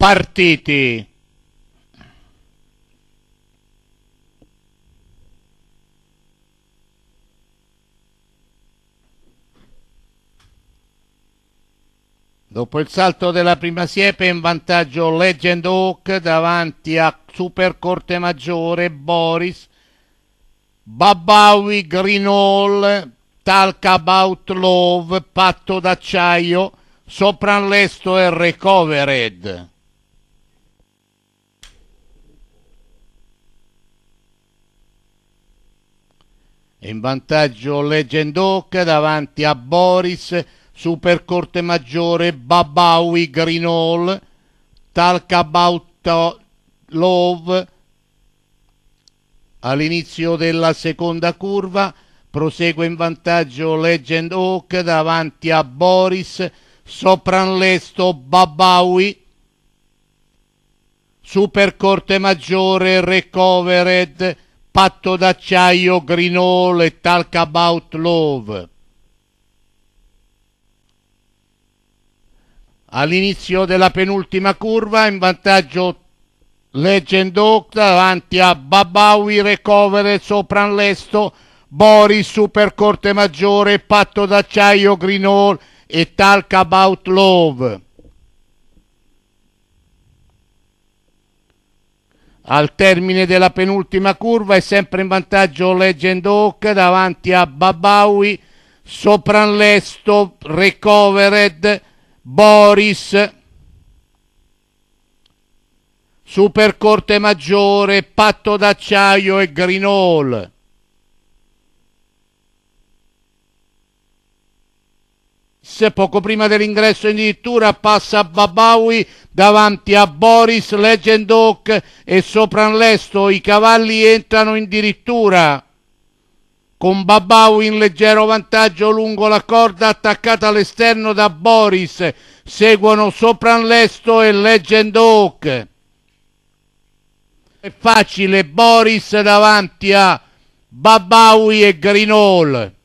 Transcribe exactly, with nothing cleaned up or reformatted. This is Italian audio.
partiti. Dopo il salto della prima siepe in vantaggio Legend Hawk davanti a Super Corte Maggiore, Boris, Babawi, Green Hall, Talk About Love, Patto d'acciaio, Sopranlesto e Recovered. In vantaggio Legend Hawk davanti a Boris, Super Corte Maggiore, Babawi, Green Hall, Talk About Love. All'inizio della seconda curva prosegue in vantaggio Legend Hawk davanti a Boris, Sopranlesto, Babawi, Super Corte Maggiore, Recovered, Patto d'acciaio, Green Hall e Talk About Love. All'inizio della penultima curva in vantaggio Legend Hawk davanti a Babawi, Recovered, Sopranlesto, Boris, Super Corte Maggiore, Patto d'acciaio, Green Hall e Talk About Love. Al termine della penultima curva è sempre in vantaggio Legend Hawk davanti a Babawi, Sopranlesto, Recovered, Boris, Super Corte Maggiore, Patto d'acciaio e Green Hall. Poco prima dell'ingresso in dirittura passa Babawi davanti a Boris, Legend Hawk e Sopranlesto. I cavalli entrano in dirittura con Babawi in leggero vantaggio lungo la corda attaccata all'esterno da Boris. Seguono Sopranlesto e Legend Hawk. È facile, Boris davanti a Babawi e Green Hall.